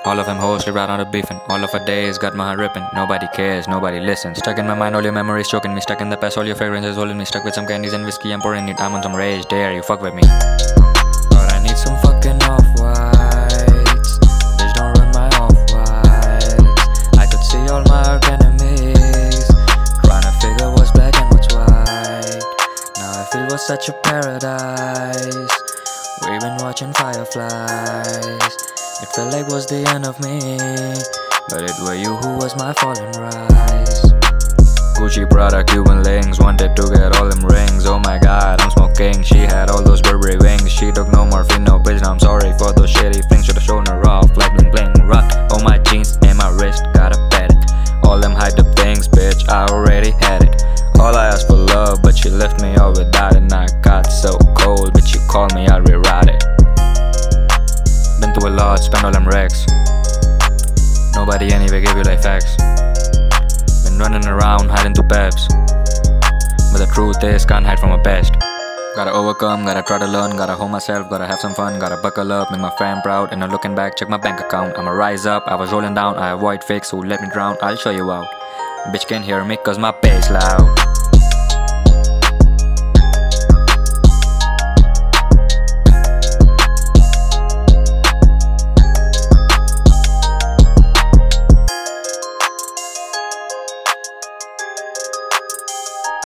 All of them hoes, she right on the beefing. All of her days got my heart ripping. Nobody cares, nobody listens. Stuck in my mind, all your memories choking me. Stuck in the past, all your fragrances holding me. Stuck with some candies and whiskey, I'm pouring it. I'm on some rage, dare you fuck with me. But I need some fucking off-whites. Bitch, don't run my off-whites. I could see all my arch enemies trying to figure what's black and what's white. Now I feel what's such a paradise. We've been watching fireflies. It felt like was the end of me, but it were you who was my falling rise. Gucci, Prada, Cuban links, wanted to get all them rings. Oh my god, I'm smoking. She had all those Burberry wings. She took no morphine, no pills. Now I'm sorry for those shitty things. Should've shown her off like bling bling rock. Oh my jeans and my wrist, gotta bet it. All them hyped up things, bitch, I already had it. All I asked for love, but she left me all without it. And I got so cold, but you called me, I'll rewrite it. Been through a lot, spent all them racks. Nobody anyway gave you life facts. Been running around, hiding to peps. But the truth is, can't hide from a past. Gotta overcome, gotta try to learn. Gotta hold myself, gotta have some fun. Gotta buckle up, make my fam proud. And now looking back, check my bank account. I'ma rise up, I was rolling down. I avoid fakes who let me drown. I'll show you out. Bitch can't hear me cause my bass loud.